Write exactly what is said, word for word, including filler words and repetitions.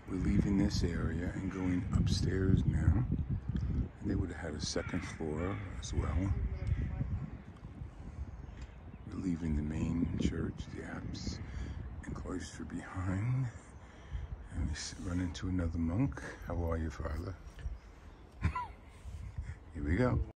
We're leaving this area and going upstairs now. And they would have had a second floor as well. We're leaving the main church, the apse and cloister behind. And we run into another monk. How are you, Father? Here we go.